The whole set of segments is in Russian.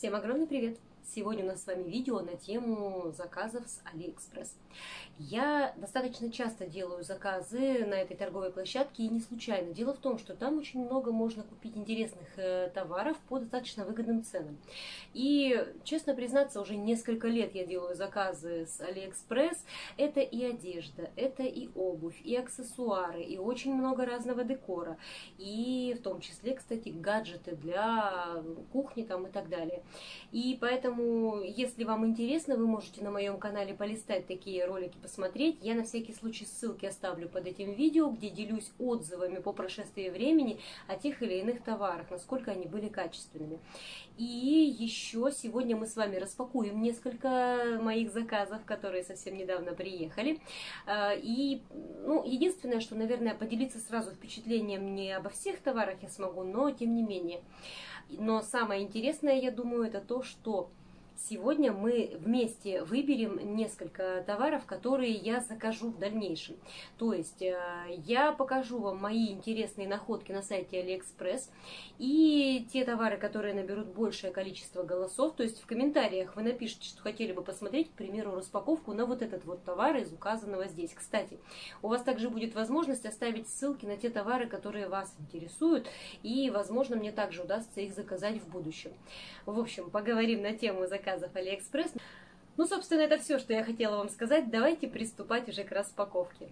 Всем огромный привет! Сегодня у нас с вами видео на тему заказов с Алиэкспресс. Я достаточно часто делаю заказы на этой торговой площадке и не случайно. Дело в том, что там очень много можно купить интересных товаров по достаточно выгодным ценам. И, честно признаться, уже несколько лет я делаю заказы с Алиэкспресс. Это и одежда, это и обувь, и аксессуары, и очень много разного декора. И в том числе, кстати, гаджеты для кухни там и так далее. И поэтому, если вам интересно, вы можете на моем канале полистать такие ролики, посмотреть. Я на всякий случай ссылки оставлю под этим видео, где делюсь отзывами по прошествии времени о тех или иных товарах, насколько они были качественными. И еще сегодня мы с вами распакуем несколько моих заказов, которые совсем недавно приехали. И единственное, что, наверное, поделиться сразу впечатлением не обо всех товарах я смогу, но тем не менее. Но самое интересное, я думаю, это то, что сегодня мы вместе выберем несколько товаров, которые я закажу в дальнейшем. То есть я покажу вам мои интересные находки на сайте Алиэкспресс и те товары, которые наберут большее количество голосов. То есть в комментариях вы напишите, что хотели бы посмотреть, к примеру, распаковку на вот этот вот товар из указанного здесь. Кстати, у вас также будет возможность оставить ссылки на те товары, которые вас интересуют, и, возможно, мне также удастся их заказать в будущем. В общем, поговорим на тему заказов Алиэкспресс. Ну, собственно, это все, что я хотела вам сказать. Давайте приступать уже к распаковке.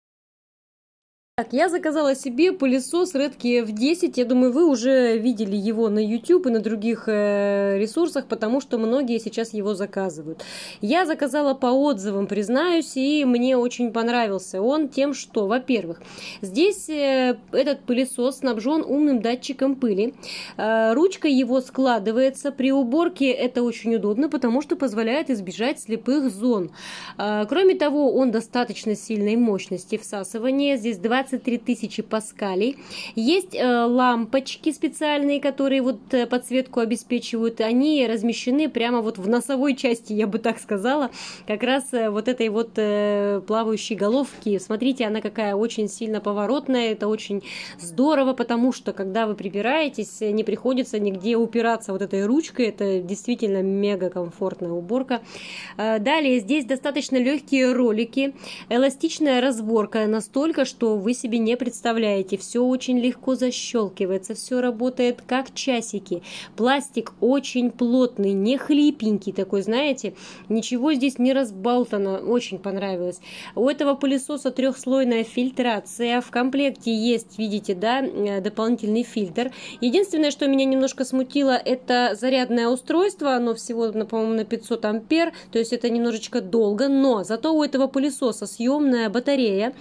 Так, я заказала себе пылесос Redkey F10. Я думаю, вы уже видели его на YouTube и на других ресурсах, потому что многие сейчас его заказывают. Я заказала по отзывам, признаюсь, и мне очень понравился он тем, что, во-первых, здесь этот пылесос снабжен умным датчиком пыли. Ручка его складывается. При уборке это очень удобно, потому что позволяет избежать слепых зон. Кроме того, он достаточно сильной мощности всасывания. Здесь 23 тысячи паскалей. Есть лампочки специальные, которые вот подсветку обеспечивают. Они размещены прямо вот в носовой части, я бы так сказала, как раз вот этой вот плавающей головки. Смотрите, она какая очень сильно поворотная. Это очень здорово, потому что, когда вы прибираетесь, не приходится нигде упираться вот этой ручкой. Это действительно мега комфортная уборка. Далее, здесь достаточно легкие ролики. Эластичная разборка настолько, что вы себе не представляете. Все очень легко защелкивается, все работает как часики. Пластик очень плотный, не хлипенький такой, знаете, ничего здесь не разбалтано, очень понравилось. У этого пылесоса трехслойная фильтрация, в комплекте есть, видите, да, дополнительный фильтр. Единственное, что меня немножко смутило, это зарядное устройство, оно всего, по-моему, на 500 ампер, то есть это немножечко долго, но зато у этого пылесоса съемная батарея,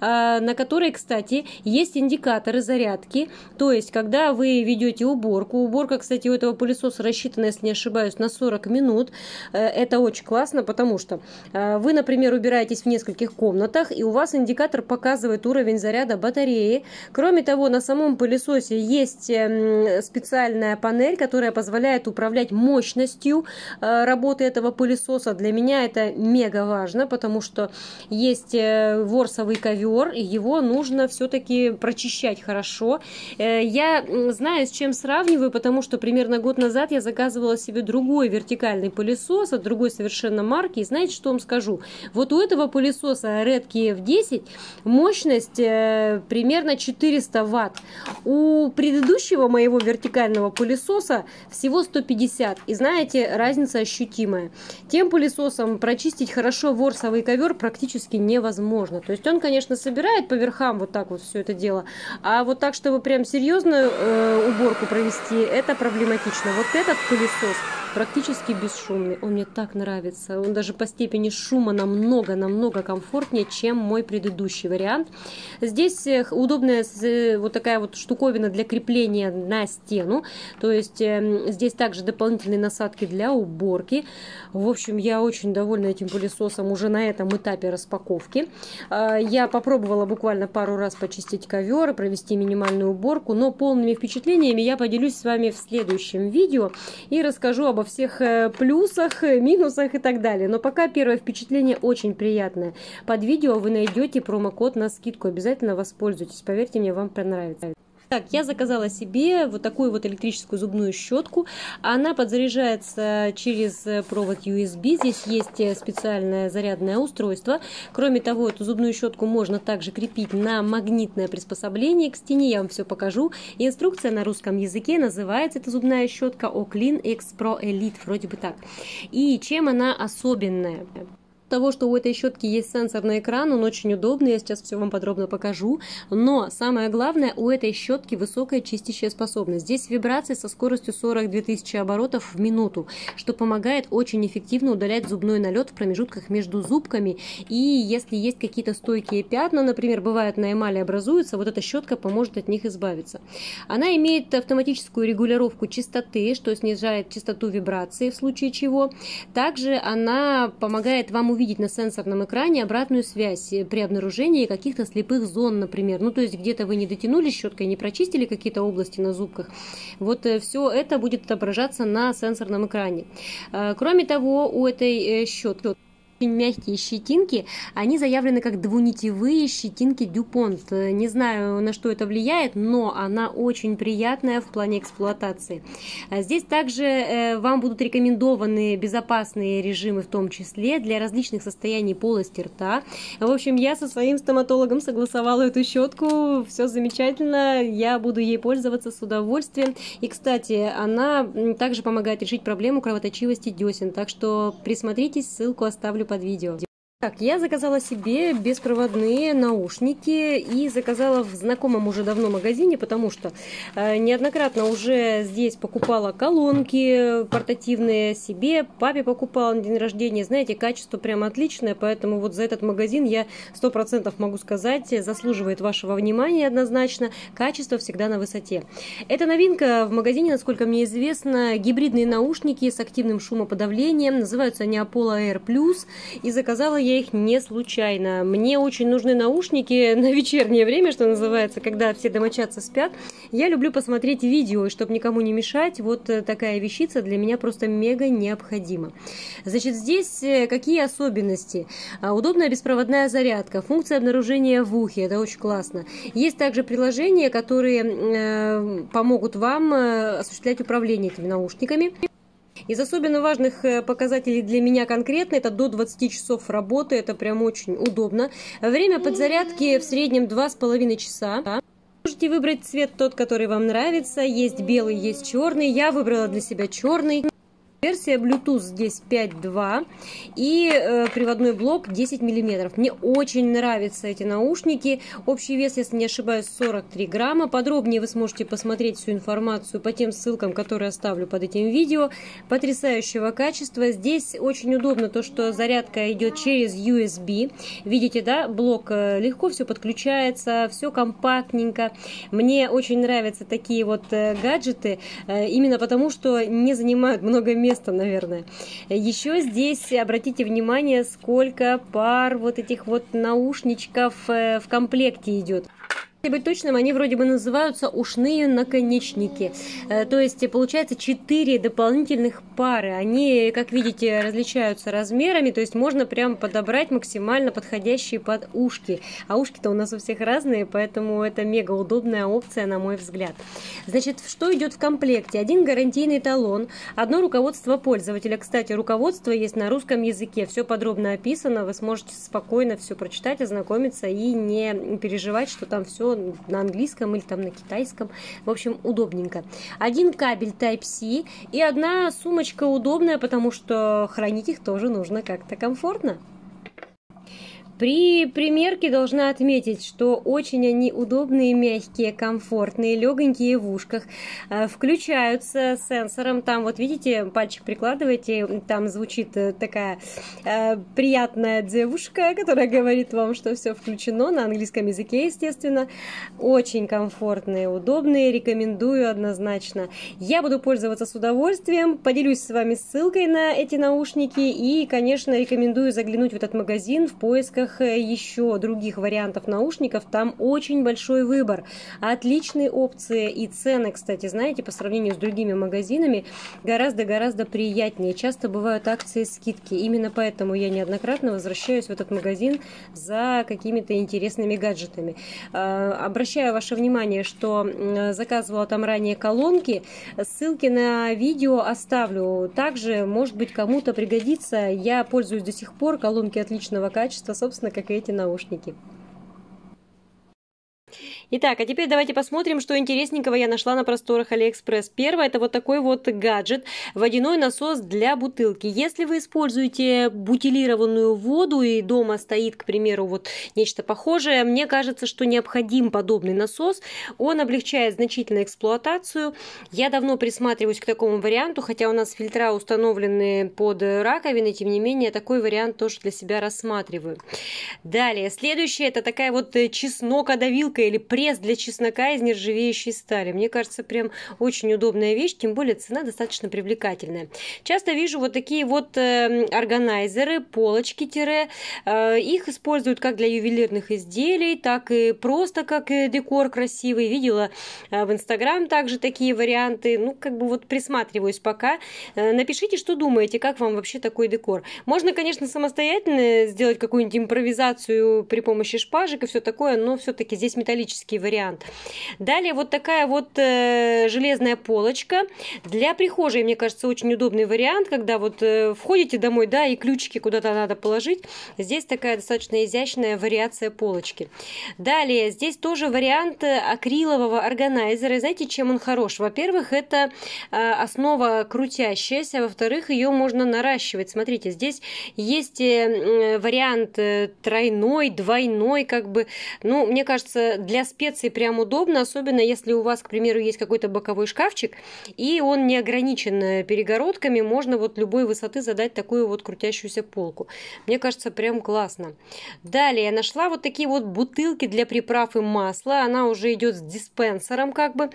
на которой, кстати, есть индикаторы зарядки, то есть, когда вы ведете уборка, кстати, у этого пылесоса рассчитана, если не ошибаюсь, на 40 минут, это очень классно, потому что вы, например, убираетесь в нескольких комнатах, и у вас индикатор показывает уровень заряда батареи. Кроме того, на самом пылесосе есть специальная панель, которая позволяет управлять мощностью работы этого пылесоса. Для меня это мега важно, потому что есть ворсовый ковер, и его нужно все-таки прочищать хорошо. Я знаю, с чем сравниваю, потому что примерно год назад я заказывала себе другой вертикальный пылесос от другой совершенно марки. И знаете, что вам скажу? Вот у этого пылесоса Redkey F10 мощность примерно 400 Вт. У предыдущего моего вертикального пылесоса всего 150. И знаете, разница ощутимая. Тем пылесосом прочистить хорошо ворсовый ковер практически невозможно. То есть он, конечно, собирает по верхам вот так вот все это дело, а вот так, чтобы прям серьезную уборку провести, это проблематично. Вот этот пылесос практически бесшумный, он мне так нравится, он даже по степени шума намного комфортнее, чем мой предыдущий вариант. Здесь удобная вот такая вот штуковина для крепления на стену, то есть здесь также дополнительные насадки для уборки. В общем, я очень довольна этим пылесосом уже на этом этапе распаковки. Я попробовала буквально пару раз почистить ковер, провести минимальную уборку, но полными впечатлениями я поделюсь с вами в следующем видео и расскажу обо всех плюсах, минусах и так далее. Но пока первое впечатление очень приятное. Под видео вы найдете промокод на скидку, обязательно воспользуйтесь, поверьте мне, вам понравится. Так, я заказала себе вот такую вот электрическую зубную щетку. Она подзаряжается через провод USB. Здесь есть специальное зарядное устройство. Кроме того, эту зубную щетку можно также крепить на магнитное приспособление к стене. Я вам все покажу. Инструкция на русском языке. Называется эта зубная щетка Oclean X Pro Elite. Вроде бы так. И чем она особенная? Того, что у этой щетки есть сенсорный экран, он очень удобный, я сейчас все вам подробно покажу, но самое главное, у этой щетки высокая чистящая способность. Здесь вибрации со скоростью 42 тысячи оборотов в минуту, что помогает очень эффективно удалять зубной налет в промежутках между зубками, и если есть какие-то стойкие пятна, например, бывает на эмали образуются, вот эта щетка поможет от них избавиться. Она имеет автоматическую регулировку частоты, что снижает частоту вибрации в случае чего. Также она помогает вам увидеть на сенсорном экране обратную связь при обнаружении каких-то слепых зон, например. Ну, то есть где-то вы не дотянули щеткой, не прочистили какие-то области на зубках. Вот все это будет отображаться на сенсорном экране. Кроме того, у этой щетки очень мягкие щетинки, они заявлены как двунитевые щетинки DuPont. Не знаю, на что это влияет, но она очень приятная в плане эксплуатации. Здесь также вам будут рекомендованы безопасные режимы, в том числе для различных состояний полости рта. В общем, я со своим стоматологом согласовала эту щетку, все замечательно, я буду ей пользоваться с удовольствием. И, кстати, она также помогает решить проблему кровоточивости десен, так что присмотритесь, ссылку оставлю под видео. Так, я заказала себе беспроводные наушники и заказала в знакомом уже давно магазине, потому что неоднократно уже здесь покупала колонки портативные себе, папе покупала на день рождения. Знаете, качество прям отличное, поэтому вот за этот магазин я 100% могу сказать, заслуживает вашего внимания однозначно. Качество всегда на высоте. Это новинка в магазине, насколько мне известно, гибридные наушники с активным шумоподавлением. Называются они Apollo Air Plus, и заказала я их не случайно. Мне очень нужны наушники на вечернее время, что называется, когда все домочадцы спят. Я люблю посмотреть видео, и чтобы никому не мешать, вот такая вещица для меня просто мега необходима. Значит, здесь какие особенности? Удобная беспроводная зарядка, функция обнаружения в ухе, это очень классно. Есть также приложения, которые помогут вам осуществлять управление этими наушниками. Из особенно важных показателей для меня конкретно это до 20 часов работы, это прям очень удобно. Время подзарядки в среднем 2,5 часа. Можете выбрать цвет тот, который вам нравится, есть белый, есть черный, я выбрала для себя черный. Версия Bluetooth здесь 5.2 и приводной блок 10 мм. Мне очень нравятся эти наушники. Общий вес, если не ошибаюсь, 43 грамма. Подробнее вы сможете посмотреть всю информацию по тем ссылкам, которые оставлю под этим видео. Потрясающего качества. Здесь очень удобно то, что зарядка идет через USB. Видите, да, блок легко все подключается, все компактненько. Мне очень нравятся такие вот гаджеты, именно потому, что не занимают много места, наверное. Еще здесь обратите внимание, сколько пар вот этих вот наушничков в комплекте идет. Если быть точным, они вроде бы называются ушные наконечники. То есть получается 4 дополнительных пары. Они, как видите, различаются размерами, то есть можно прям подобрать максимально подходящие под ушки. А ушки-то у нас у всех разные, поэтому это мега удобная опция, на мой взгляд. Значит, что идет в комплекте? Один гарантийный талон, одно руководство пользователя. Кстати, руководство есть на русском языке, все подробно описано, вы сможете спокойно все прочитать, ознакомиться и не переживать, что там все на английском или там на китайском. В общем, удобненько. Один кабель Type-C и одна сумочка удобная, потому что хранить их тоже нужно как-то комфортно. При примерке должна отметить, что очень они удобные, мягкие, комфортные, легонькие в ушках, включаются сенсором. Там вот видите, пальчик прикладываете, там звучит такая приятная девушка, которая говорит вам, что все включено, на английском языке, естественно. Очень комфортные, удобные, рекомендую однозначно. Я буду пользоваться с удовольствием, поделюсь с вами ссылкой на эти наушники и, конечно, рекомендую заглянуть в этот магазин в поисках поисках еще других вариантов наушников, там очень большой выбор. Отличные опции и цены, кстати, знаете, по сравнению с другими магазинами, гораздо-гораздо приятнее. Часто бывают акции, скидки. Именно поэтому я неоднократно возвращаюсь в этот магазин за какими-то интересными гаджетами. Обращаю ваше внимание, что заказывала там ранее колонки. Ссылки на видео оставлю. Также, может быть, кому-то пригодится. Я пользуюсь до сих пор, колонки отличного качества, собственно, как и эти наушники. Итак, а теперь давайте посмотрим, что интересненького я нашла на просторах AliExpress. Первое, это вот такой вот гаджет, водяной насос для бутылки. Если вы используете бутилированную воду и дома стоит, к примеру, вот нечто похожее, мне кажется, что необходим подобный насос. Он облегчает значительно эксплуатацию. Я давно присматриваюсь к такому варианту, хотя у нас фильтра установлены под раковины, тем не менее, такой вариант тоже для себя рассматриваю. Далее, следующее, это такая вот чеснокодавилка или пресс для чеснока из нержавеющей стали. Мне кажется, прям очень удобная вещь, тем более цена достаточно привлекательная. Часто вижу вот такие вот органайзеры, полочки-тире. Их используют как для ювелирных изделий, так и просто как декор красивый. Видела в Инстаграм также такие варианты. Ну, как бы вот присматриваюсь пока. Напишите, что думаете, как вам вообще такой декор. Можно, конечно, самостоятельно сделать какую-нибудь импровизацию при помощи шпажек и все такое, но все-таки здесь металлический вариант. Далее вот такая вот железная полочка для прихожей, мне кажется, очень удобный вариант, когда вот входите домой, да, и ключики куда-то надо положить. Здесь такая достаточно изящная вариация полочки. Далее здесь тоже вариант акрилового органайзера. И знаете, чем он хорош? Во-первых, это основа крутящаяся, во-вторых, ее можно наращивать. Смотрите, здесь есть вариант тройной, двойной, как бы, ну, мне кажется, для специй прям удобно, особенно если у вас, к примеру, есть какой-то боковой шкафчик, и он не ограничен перегородками, можно вот любой высоты задать такую вот крутящуюся полку. Мне кажется, прям классно. Далее я нашла вот такие вот бутылки для приправ и масла, она уже идет с диспенсером как бы,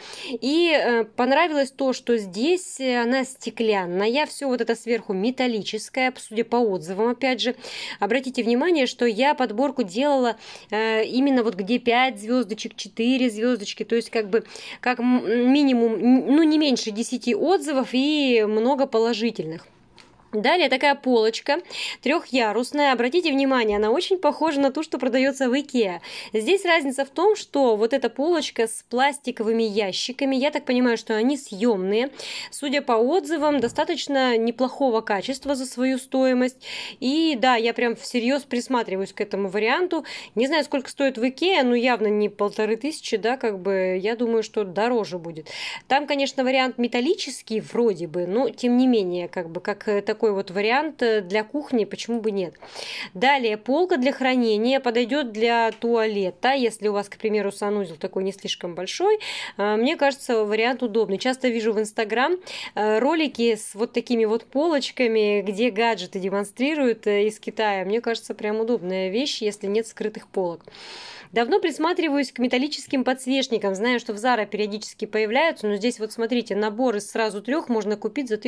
и понравилось то, что здесь она стеклянная, все вот это сверху металлическое, судя по отзывам, опять же. Обратите внимание, что я подборку делала именно вот где 5 звездочек, 4 звездочки, то есть как бы как минимум, ну не меньше 10 отзывов и много положительных. Далее такая полочка трехярусная. Обратите внимание, она очень похожа на ту, что продается в Икеа. Здесь разница в том, что вот эта полочка с пластиковыми ящиками, я так понимаю, что они съемные. Судя по отзывам, достаточно неплохого качества за свою стоимость. И да, я прям всерьез присматриваюсь к этому варианту. Не знаю, сколько стоит в Икеа, но явно не 1500, да, как бы, я думаю, что дороже будет. Там, конечно, вариант металлический вроде бы, но тем не менее, как бы, как такой вот вариант для кухни, почему бы нет. Далее полка для хранения подойдет для туалета, если у вас, к примеру, санузел такой не слишком большой. Мне кажется, вариант удобный. Часто вижу в Инстаграм ролики с вот такими вот полочками, где гаджеты демонстрируют из Китая. Мне кажется, прям удобная вещь, если нет скрытых полок. Давно присматриваюсь к металлическим подсвечникам. Знаю, что в Zara периодически появляются, но здесь вот смотрите, набор из сразу 3 можно купить за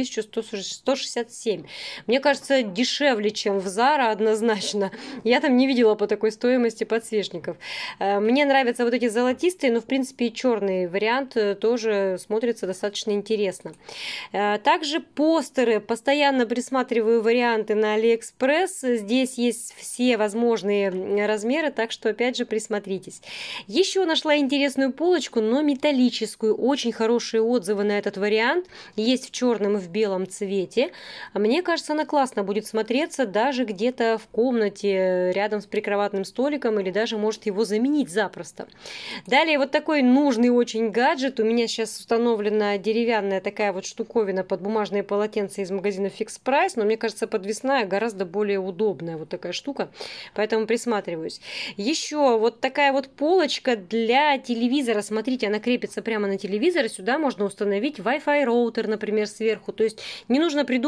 1167. Мне кажется, дешевле, чем в Zara однозначно. Я там не видела по такой стоимости подсвечников. Мне нравятся вот эти золотистые, но в принципе и черный вариант тоже смотрится достаточно интересно. Также постеры. Постоянно присматриваю варианты на AliExpress. Здесь есть все возможные размеры, так что опять же присматривайтесь. Еще нашла интересную полочку, но металлическую. Очень хорошие отзывы на этот вариант. Есть в черном и в белом цвете. Мне кажется, она классно будет смотреться даже где-то в комнате рядом с прикроватным столиком или даже может его заменить запросто. Далее вот такой нужный очень гаджет. У меня сейчас установлена деревянная такая вот штуковина под бумажные полотенца из магазина Fix Price, но мне кажется, подвесная гораздо более удобная вот такая штука, поэтому присматриваюсь. Еще вот такая вот полочка для телевизора. Смотрите, она крепится прямо на телевизор. Сюда можно установить Wi-Fi роутер, например, сверху. То есть не нужно придумывать для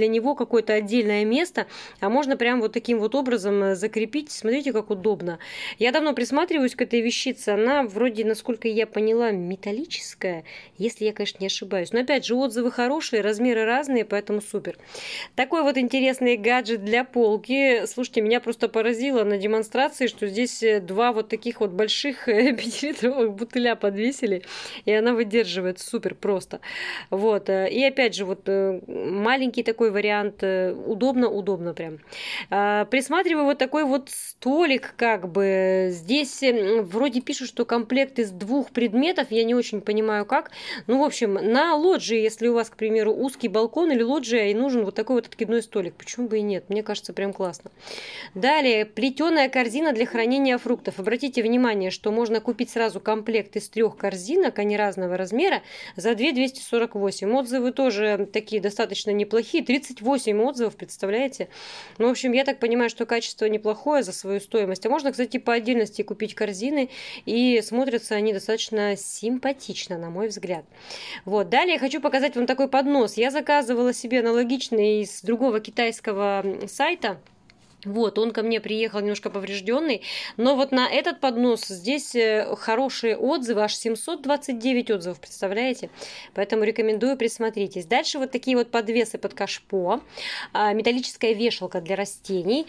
него какое-то отдельное место, а можно прям вот таким вот образом закрепить. Смотрите, как удобно. Я давно присматриваюсь к этой вещице. Она вроде, насколько я поняла, металлическая, если я, конечно, не ошибаюсь. Но опять же, отзывы хорошие, размеры разные, поэтому супер. Такой вот интересный гаджет для полки. Слушайте, меня просто поразило на демонстрации, что здесь два вот таких вот больших 5-литровых бутыля подвесили, и она выдерживает супер просто. Вот. И опять же, вот маленький такой вариант, удобно прям. Присматриваю вот такой вот столик, как бы. Здесь вроде пишут, что комплект из 2 предметов, я не очень понимаю как. Ну, в общем, на лоджии, если у вас, к примеру, узкий балкон или лоджия, и нужен вот такой вот откидной столик, почему бы и нет? Мне кажется, прям классно. Далее, плетеная корзина для хранения фруктов. Обратите внимание, что можно купить сразу комплект из 3 корзинок, они разного размера, за 2 248. Отзывы тоже такие достаточно неплохие, 38 отзывов, представляете? Ну, в общем, я так понимаю, что качество неплохое за свою стоимость. А можно, кстати, по отдельности купить корзины, и смотрятся они достаточно симпатично, на мой взгляд. Вот. Далее я хочу показать вам такой поднос. Я заказывала себе аналогичный из другого китайского сайта. Вот, он ко мне приехал немножко поврежденный, но вот на этот поднос здесь хорошие отзывы, аж 729 отзывов, представляете? Поэтому рекомендую, присмотритесь. Дальше вот такие вот подвесы под кашпо, металлическая вешалка для растений.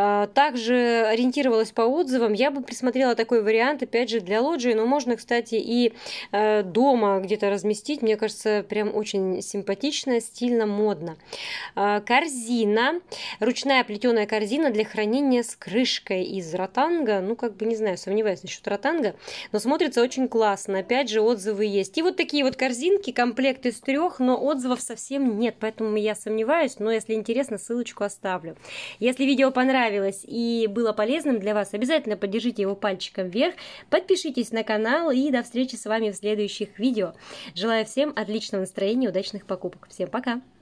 Также ориентировалась по отзывам, я бы присмотрела такой вариант, опять же, для лоджии, но можно, кстати, и дома где-то разместить, мне кажется, прям очень симпатично, стильно, модно. Корзина, ручная плетеная корзина для хранения с крышкой из ротанга. Ну, как бы, не знаю, сомневаюсь насчет ротанга, но смотрится очень классно. Опять же, отзывы есть. И вот такие вот корзинки, комплект из 3, но отзывов совсем нет, поэтому я сомневаюсь, но если интересно, ссылочку оставлю. Если видео понравилось и было полезным для вас, обязательно поддержите его пальчиком вверх, подпишитесь на канал и до встречи с вами в следующих видео. Желаю всем отличного настроения, удачных покупок. Всем пока!